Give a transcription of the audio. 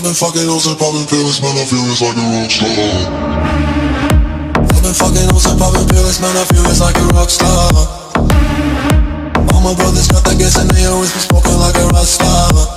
I've been fucking hoes and popping pills, man, I feel it's like a rock star. I've been fucking hoes and popping pills, man, I feel it's like a rock star. All my brothers got that gas and they always been smoking like a rock star.